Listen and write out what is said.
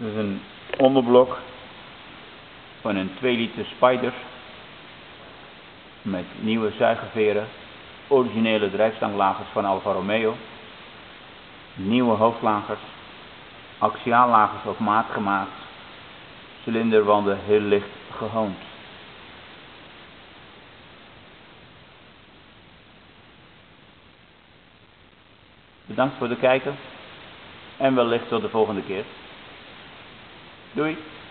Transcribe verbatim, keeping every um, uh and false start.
Dit is een onderblok van een twee liter Spyder met nieuwe zuigerveren, originele drijfstanglagers van Alfa Romeo, nieuwe hoofdlagers, axiaallagers op maat gemaakt, cilinderwanden heel licht gehoond. Bedankt voor het kijken en wellicht tot de volgende keer. Doei!